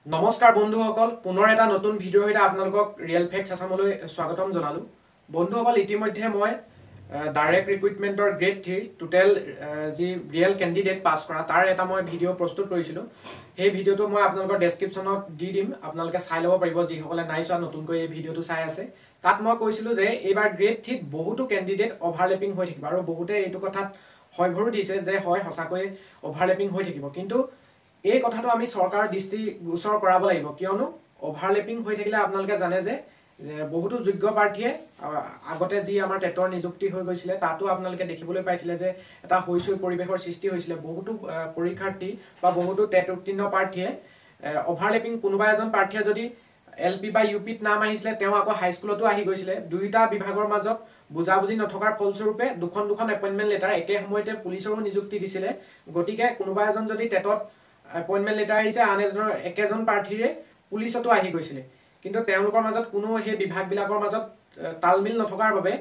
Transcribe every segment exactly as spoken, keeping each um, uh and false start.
নমস্কাৰ বন্ধুসকল পুনৰ এটা নতুন ভিডিঅ'ৰ সৈতে আপোনালোকক ৰিয়েল ফেক্টছ আছামলৈ স্বাগতম জনালো বন্ধুসকল ইতিমধ্যে মই ডাইৰেক্ট ৰিক্ৰুটমেন্টৰ গ্ৰেড থ্ৰী টোটেল যি ৰিয়েল কেণ্ডিডেট পাছ কৰা তাৰ এটা মই ভিডিঅ' প্ৰস্তুত কৰিছিলো সেই ভিডিঅ'টো মই আপোনালোকৰ ডেছক্ৰিপশ্যনত দি দিম আপোনালোকে চাই ল'ব পাৰিব যিসকলে নাই চোৱা নতুনকৈ এই ভিডিঅ'টো চাই আছে তাত মই কৈছিলো যে এইবাৰ গ্ৰেড থ্ৰীত বহুতো কেণ্ডিডেট অভাৰলেপিং হৈ থাকিব আৰু বহুতে এইটো কথাত হয়ভৰো দিছে যে হয় সঁচাকৈ অভাৰলেপিং হৈ থাকিব কিন্তু এই কথাটো আমি সৰকাৰৰ দৃষ্টি গোচৰ কৰাব লাগিব কিয়নো অভাৰলেপিং হৈ থাকিলে আপোনালোকে জানে যে বহুতো যোগ্য প্ৰাৰ্থীয়ে আগতে যি আমাৰ টেটৰ নিযুক্তি হৈ গৈছিল তাতো আপোনালোকে দেখিবলৈ পাইছিলে যে এটা হৈছৈ পৰিবেশৰ সৃষ্টি হৈছিল বহুতো পৰীক্ষাৰ্থী বা বহুতো টেট উত্তীৰ্ণ প্ৰাৰ্থীয়ে অভাৰলেপিং কোনোবা এজন প্ৰাৰ্থীয়ে যদি এলপি বা ইউপিত নাম আহিছিলে তেওঁ আকৌ হাইস্কুলতো আহি গৈছিল দুইটা বিভাগৰ মাজত বুজাবুজি নথকাৰ ফলস্বৰূপে দুখন দুখন এপইণ্টমেণ্ট লেটাৰ একে সময়তে পুলিচৰো নিযুক্তি দিছিলে গতিকে কোনোবা এজন যদি টেটত এপইণ্টমেণ্ট লেটাৰ আহিছে আন এজনৰ একেজন প্ৰাৰ্থীৰে পুলিচতো আহি গৈছিল কিন্তু তেওঁলোকৰ মাজত কোনো সেই বিভাগবিলাকৰ মাজত তালমিল নথকাৰ বাবে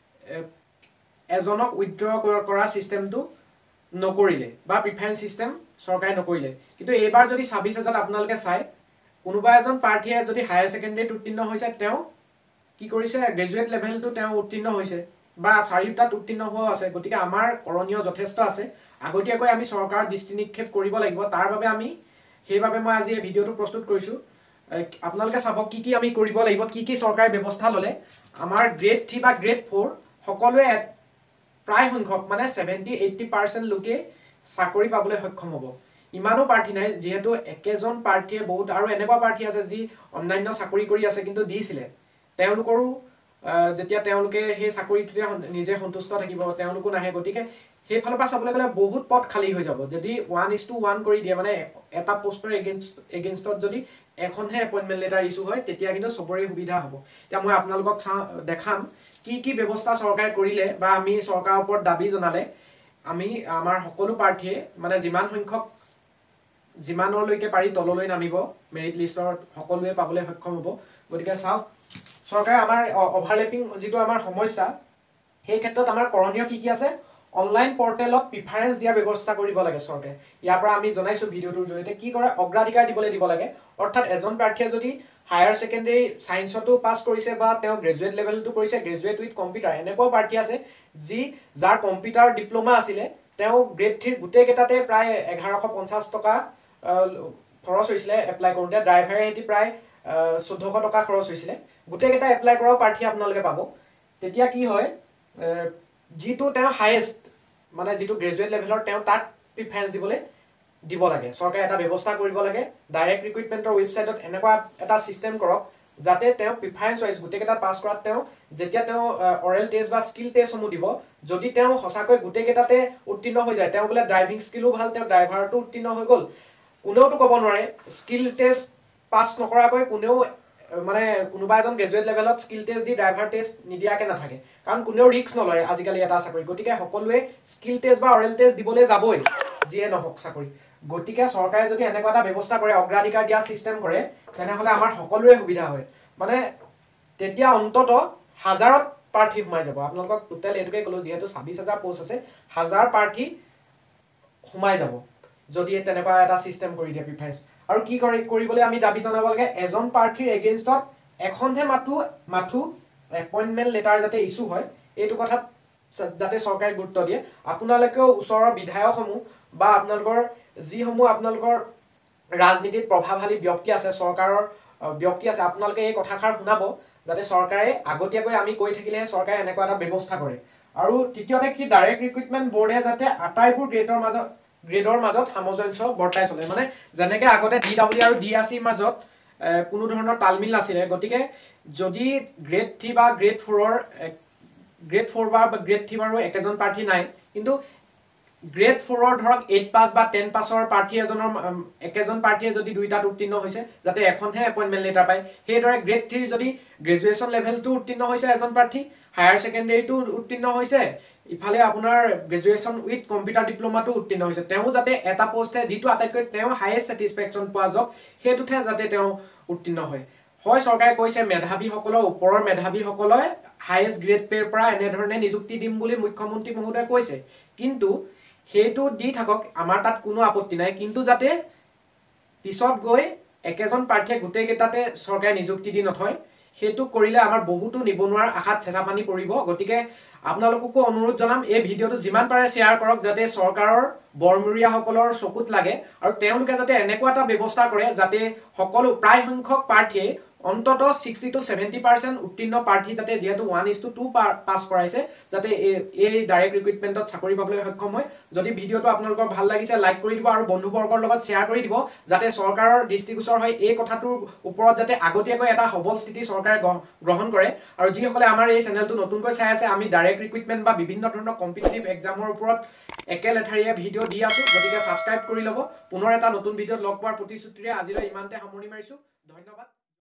এজনক উইথড্ৰ কৰা সিস্টেমটো নকৰিলে বা প্ৰিফাৰেন্স সিস্টেম চৰকাৰে নকৰিলে কিন্তু এইবাৰ যদি ছাব্বিছ হাজাৰত আপোনালোকে চাই কোনোবা এজন প্ৰাৰ্থীয়ে যদি হায়াৰ ছেকেণ্ডাৰীত উত্তীৰ্ণ হৈছে তেওঁ কি কৰিছে গ্ৰেজুৱেট লেভেলটো তেওঁ উত্তীৰ্ণ হৈছে বা চাৰিটাত উত্তীৰ্ণ হোৱা আছে গতিকে আমাৰ কৰণীয় যথেষ্ট আছে আগতীয়াকৈ আমি চৰকাৰৰ দৃষ্টি নিক্ষেপ কৰিব লাগিব তাৰ বাবে আমি সেইবাবে মই আজি এই ভিডিঅ'টো প্ৰস্তুত কৰিছো আপোনালোকে চাব কি কি আমি কৰিব লাগিব কি কি চৰকাৰে ব্যৱস্থা ললে আমাৰ গ্ৰেড থ্ৰী বা গ্ৰেড ফ'ৰ সকলোৱে প্ৰায় সংখ্যক মানে সেভেন্টি এইটি পাৰ্চেণ্ট লোকে চাকৰি পাবলৈ সক্ষম হ'ব ইমানো প্ৰাৰ্থী নাই যেহেতু একেজন প্ৰাৰ্থীয়ে বহুত আৰু এনেকুৱা প্ৰাৰ্থী আছে যি অন্যান্য চাকৰি কৰি আছে কিন্তু দিছিলে তেওঁলোকৰো যেতিয়া তেওঁলোকে সেই চাকৰিটোতে নিজে সন্তুষ্ট থাকিব তেওঁলোকো নাহে গতিকে সেইফালৰ পৰা চাবলৈ গ'লে বহুত পদ খালী হৈ যাব যদি ওৱান ইজ টু ওৱান কৰি দিয়ে মানে এটা পোষ্টৰ এগেইনষ্ট এগেইনষ্টত যদি এখনহে এপইণ্টমেণ্ট লেটাৰ ইছ্যু হয় তেতিয়া কিন্তু চবৰে সুবিধা হ'ব এতিয়া মই আপোনালোকক দেখাম কি কি ব্যৱস্থা চৰকাৰে কৰিলে বা আমি চৰকাৰৰ ওপৰত দাবী জনালে আমি আমাৰ সকলো প্ৰাৰ্থীয়ে মানে যিমান সংখ্যক যিমানলৈকে পাৰি তললৈ নামিব মেৰিট লিষ্টৰ সকলোৱে পাবলৈ সক্ষম হ'ব গতিকে চাওক চৰকাৰে আমাৰ অভাৰলেপিং যিটো আমাৰ সমস্যা সেই ক্ষেত্ৰত আমাৰ কৰণীয় কি কি আছে অনলাইন পৰ্টেলত প্ৰিফাৰেন্স দিয়া ব্যৱস্থা কৰিব লাগে চৰকাৰে ইয়াৰ পৰা আমি জনাইছো ভিডিঅ'টোৰ জৰিয়তে কি কৰে অগ্ৰাধিকাৰ দিবলৈ দিব লাগে অৰ্থাৎ এজন প্ৰাৰ্থীয়ে যদি হায়াৰ ছেকেণ্ডাৰী সায়েন্সতো পাছ কৰিছে বা তেওঁ গ্ৰেজুৱেট লেভেলটো কৰিছে গ্ৰেজুৱেট উইথ কম্পিউটাৰ এনেকুৱা প্ৰাৰ্থী আছে যি যাৰ কম্পিউটাৰ ডিপ্লোমা আছিলে তেওঁ গ্ৰেড থ্ৰীৰ গোটেই কেইটাতে প্ৰায় এঘাৰশ পঞ্চাছ টকা খৰচ হৈছিলে এপ্লাই কৰোঁতে ড্ৰাইভাৰে হেতি প্ৰায় চৈধ্যশ টকা খৰচ হৈছিলে গোটেই কেইটা এপ্লাই কৰাও প্ৰাৰ্থী আপোনালোকে পাব তেতিয়া কি হয় যিটো তেওঁ হাইয়েষ্ট মানে যিটো গ্ৰেজুৱেট লেভেলৰ তেওঁ তাত প্ৰিফাৰেন্স দিবলৈ দিব লাগে চৰকাৰে এটা ব্যৱস্থা কৰিব লাগে ডাইৰেক্ট ৰিক্ৰুটমেন্টৰ ৱেবছাইটত এনেকুৱা এটা সিস্টেম কৰক যাতে তেওঁ প্ৰিফাৰেন্স ওয়াইজ গোটেইকেইটা পাছ কৰাত তেওঁ যেতিয়া তেওঁ অৰেল টেষ্ট বা স্কিল টেষ্টসমূহ দিব যদি তেওঁ সঁচাকৈ গোটেইকেইটাতে উত্তীৰ্ণ হৈ যায় তেওঁ বোলে ড্ৰাইভিং স্কিলো ভাল তেওঁ ড্ৰাইভাৰটো উত্তীৰ্ণ হৈ গ'ল কোনেওতো ক'ব নোৱাৰে স্কিল টেষ্ট পাছ নকৰাকৈ কোনেও মানে কোনোবা এজন গ্ৰেজুৱেট লেভেলত স্কিল টেষ্ট দি ড্ৰাইভাৰ টেষ্ট নিদিয়াকে নাথাকে কাৰণ কোনেও ৰিস্ক নলয় আজিকালি এটা চাকৰি গতিকে সকলোৱে স্কিল টেষ্ট বা অৰেল টেষ্ট দিবলৈ যাবই যিয়ে নহওক চাকৰি গতিকে চৰকাৰে যদি এনেকুৱা এটা ব্যৱস্থা কৰে অগ্ৰাধিকাৰ দিয়া সিস্টেম কৰে তেনেহলে আমাৰ সকলোৰে সুবিধা হয় মানে তেতিয়া অন্তত হাজাৰত প্ৰাৰ্থী সোমাই যাব আপোনালোকক টোটেল এটুকে কলো যেহেতু ছাব্বিছ হাজাৰ পোষ্ট আছে হাজাৰ প্ৰাৰ্থী সোমাই যাব যদি তেনেকুৱা এটা সিস্টেম কৰি দিয়ে প্ৰিফাৰেন্স আৰু কি কৰি কৰিবলৈ আমি দাবী জনাব লাগে এজন প্ৰাৰ্থীৰ এগেইনষ্টত এখনহে মাথো মাথো এপইণ্টমেণ্ট লেটাৰ যাতে ইছ্যু হয় এইটো কথাত যাতে চৰকাৰে গুৰুত্ব দিয়ে আপোনালোকেও ওচৰৰ বিধায়কসমূহ বা আপোনালোকৰ যিসমূহ আপোনালোকৰ ৰাজনীতিত প্ৰভাৱশালী ব্যক্তি আছে চৰকাৰৰ ব্যক্তি আছে আপোনালোকে এই কথাষাৰ শুনাব যাতে চৰকাৰে আগতীয়াকৈ আমি কৈ থাকিলেহে চৰকাৰে এনেকুৱা এটা ব্যৱস্থা কৰে আৰু তৃতীয়তে কি ডাইৰেক্ট ৰিক্ৰুটমেন্ট বোৰ্ডে যাতে আটাইবোৰ গ্ৰেডৰ মাজত গ্ৰেডৰ মাজত সামঞ্জস্য বৰ্তাই চলে মানে যেনেকৈ আগতে ডি ডাব্লিউ আৰু ডি আছিৰ মাজত কোনো ধৰণৰ তালমিল নাছিলে গতিকে যদি গ্ৰেড থ্ৰী বা গ্ৰেড ফ'ৰৰ গ্ৰেড ফ'ৰ বা গ্ৰেড থ্ৰী বাৰু একেজন প্ৰাৰ্থী নাই কিন্তু গ্ৰেড ফ'ৰৰ ধৰক এইট পাছ বা টেন পাছৰ প্ৰাৰ্থী এজনৰ একেজন প্ৰাৰ্থীয়ে যদি দুইটাত উত্তীৰ্ণ হৈছে যাতে এখনহে এপইণ্টমেণ্ট লেটাৰ পায় সেইদৰে গ্ৰেড থ্ৰীৰ যদি গ্ৰেজুৱেশ্যন লেভেলটো উত্তীৰ্ণ হৈছে এজন প্ৰাৰ্থী হায়াৰ ছেকেণ্ডেৰীটো উত্তীৰ্ণ হৈছে ইফালে আপোনাৰ গ্ৰেজুৱেশ্যন উইথ কম্পিউটাৰ ডিপ্লোমাটো উত্তীৰ্ণ হৈছে তেওঁ যাতে এটা পোষ্টে যিটো আটাইতকৈ তেওঁ হাইয়েষ্ট ছেটিছফেকশ্যন পোৱা যাওক সেইটোতহে যাতে তেওঁ উত্তীৰ্ণ হয় হয় চৰকাৰে কৈছে মেধাৱীসকলৰ ওপৰৰ মেধাৱীসকলে হাইয়েষ্ট গ্ৰেড পেৰ পৰা এনেধৰণে নিযুক্তি দিম বুলি মুখ্যমন্ত্ৰী মহোদয়ে কৈছে কিন্তু সেইটো দি থাকক আমাৰ তাত কোনো আপত্তি নাই কিন্তু যাতে পিছত গৈ একেজন প্ৰাৰ্থীয়ে গোটেই কেইটাতে চৰকাৰে নিযুক্তি দি নথয় সেইটো কৰিলে আমাৰ বহুতো নিবনুৱাৰ আশাত চেঁচা পানী পৰিব গতিকে আপোনালোককো অনুৰোধ জনাম এই ভিডিঅটো যিমান পাৰে শ্বেয়াৰ কৰক যাতে চৰকাৰৰ বৰমূৰীয়াসকলৰ চকুত লাগে আৰু তেওঁলোকে যাতে এনেকুৱা এটা ব্যৱস্থা কৰে যাতে সকলো প্ৰায় সংখ্যক প্ৰাৰ্থীয়ে অন্তত ছিক্সটি টু ছেভেণ্টি পাৰ্চেণ্ট উত্তীৰ্ণ প্ৰাৰ্থী যাতে যিহেতু one is to two pass কৰাইছে যাতে এই ডাইৰেক্ট ৰিক্ৰুইটমেণ্টত চাকৰি পাবলৈ সক্ষম হয় যদি ভিডিঅ'টো আপোনালোকৰ ভাল লাগিছে লাইক কৰি দিব আৰু বন্ধুবৰ্গৰ লগত শ্বেয়াৰ কৰি দিব যাতে চৰকাৰৰ দৃষ্টিগোচৰ হয় এই কথাটোৰ ওপৰত যাতে আগতীয়াকৈ এটা সবল স্থিতি চৰকাৰে গ্ৰহণ কৰে আৰু যিসকলে আমাৰ এই চেনেলটো নতুনকৈ চাই আছে আমি ডাইৰেক্ট ৰিক্ৰুইটমেণ্ট বা বিভিন্ন ধৰণৰ কম্পিটিটিভ এক্সামৰ ওপৰত একে লেঠাৰীয়ে ভিডিঅ' দি আছোঁ গতিকে ছাবস্ক্ৰাইব কৰি ল'ব পুনৰ এটা নতুন ভিডিঅ'ত লগ পোৱাৰ প্ৰতিশ্ৰুতিৰে আজিলৈ ইমানতে সামৰণি মাৰিছোঁ ধন্যবাদ।